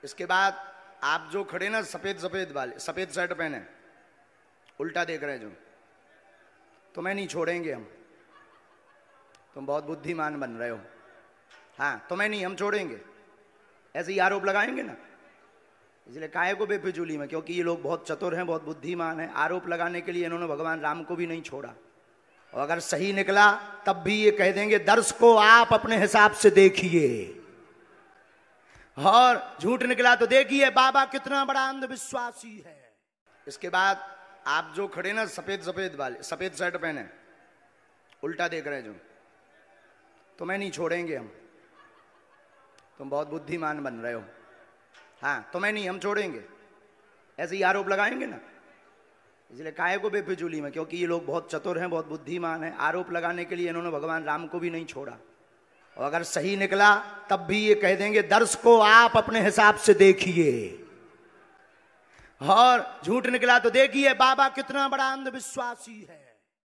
इसके बाद आप जो खड़े ना सफेद सफेद वाले, सफेद शर्ट पहने उल्टा देख रहे जो, तुम्हें नहीं छोड़ेंगे हम। तुम बहुत बुद्धिमान बन रहे हो। हाँ, तुम्हें नहीं हम छोड़ेंगे, ऐसे ही आरोप लगाएंगे ना। इसलिए काहे को बेफिजूली में, क्योंकि ये लोग बहुत चतुर हैं, बहुत बुद्धिमान हैं। आरोप लगाने के लिए इन्होंने भगवान राम को भी नहीं छोड़ा। और अगर सही निकला तब भी ये कह देंगे दर्श को आप अपने हिसाब से देखिए, और झूठ निकला तो देखिए बाबा कितना बड़ा अंधविश्वासी है। इसके बाद आप जो खड़े ना सफेद सफेद वाले, सफेद शर्ट पहने उल्टा देख रहे जो, तुम्हें नहीं छोड़ेंगे हम। तुम बहुत बुद्धिमान बन रहे हो। हाँ, तुम्हें नहीं हम छोड़ेंगे, ऐसे ही आरोप लगाएंगे ना। इसलिए काहे को बेफिजूली में, क्योंकि ये लोग बहुत चतुर हैं, बहुत बुद्धिमान हैं। आरोप लगाने के लिए इन्होंने भगवान राम को भी नहीं छोड़ा। और अगर सही निकला तब भी ये कह देंगे दर्श को आप अपने हिसाब से देखिए, और झूठ निकला तो देखिए बाबा कितना बड़ा अंधविश्वासी है।